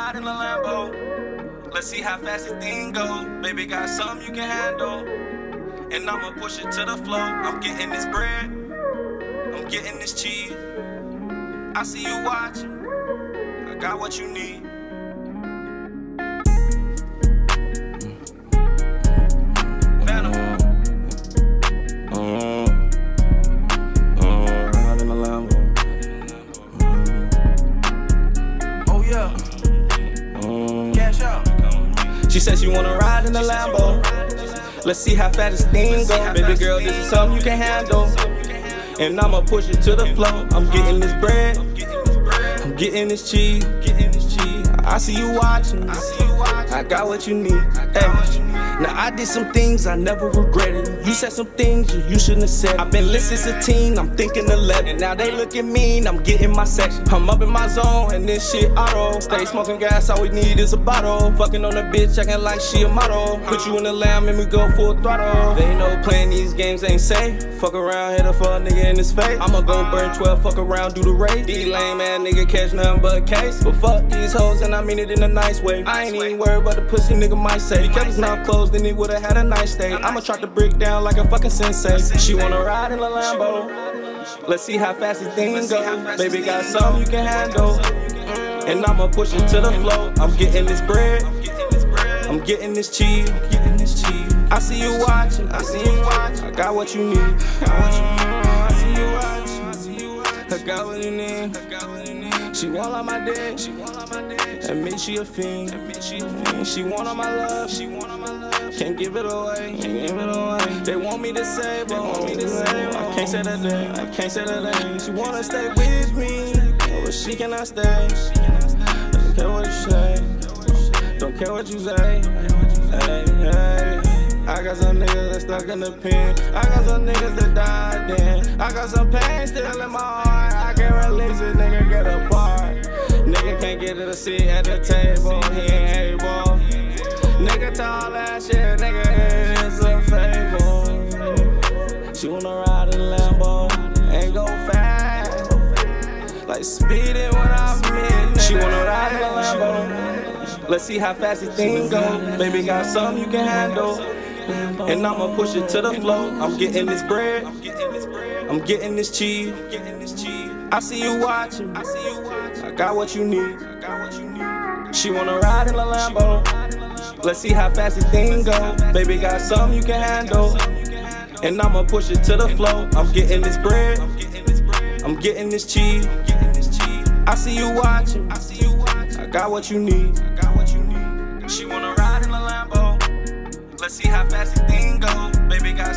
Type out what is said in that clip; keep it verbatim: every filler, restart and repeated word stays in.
ride in the Lambo. Let's see how fast this thing go. Baby got something you can handle, and I'ma push it to the floor. I'm getting this bread, I'm getting this cheese. I see you watching, I got what you need. She said she wanna ride in the Lambo. Let's see how fast this thing go. Baby girl, this is something you can handle, and I'ma push it to the floor. I'm getting this bread, I'm getting this cheese. I see you watching, I got what you need. Hey. Now I did some things I never regretted. You said some things you, you shouldn't have said. I've been listed sixteen, I'm thinking eleven. Now they looking mean, I'm getting my section. I'm up in my zone and this shit auto. Stay smoking gas, all we need is a bottle. Fucking on a bitch, acting like she a model. Put you in the lamb and we go full throttle. They know playing these games ain't safe. Fuck around, hit a fuck nigga in his face. I'ma go burn twelve, fuck around, do the race. These lame ass nigga catch nothing but a case. But fuck these hoes and I mean it in a nice way. I ain't even worried about the pussy nigga might say. He kept his mouth closed, then he would've had a nice day. I'ma try to break down like a fucking sensei. She wanna ride in the Lambo. Let's see how fast this thing go. Baby got something you can handle, and I'ma push it to the floor. I'm getting this bread, I'm getting this cheese. I see you watching, I see you watching. I got what you need. I see you watching, I got what you need. She want all my dick, and me she a fiend. She want all my love, can't give it away, can't give it away. They want me to save, her, want me to save. I can't say that day, I can't say that day. She wanna stay with me, but she cannot stay. Don't care what you say, don't care what you say. Hey, hey. I got some niggas that stuck in the pen. I got some niggas that died then. I got some pain still in my heart. I can't release it, nigga, get apart. Nigga can't get to the seat at the table, he ain't able. Nigga tall that shit, nigga, it's a fable. She wanna ride in a Lambo and go fast, like speeding when I'm in. She wanna ride in a Lambo. Let's see how fast this thing go. Baby got something you can handle, and I'ma push it to the floor. I'm getting this bread, I'm getting this cheese. I see you watching, I got what you need. She wanna ride in a Lambo. Let's see how fast this thing go. Baby got something you can handle, and I'ma push it to the floor. I'm getting this bread, I'm getting this cheese. I see you watching, I got what you need. She wanna ride in a Lambo. Let's see how fast this thing go. Baby got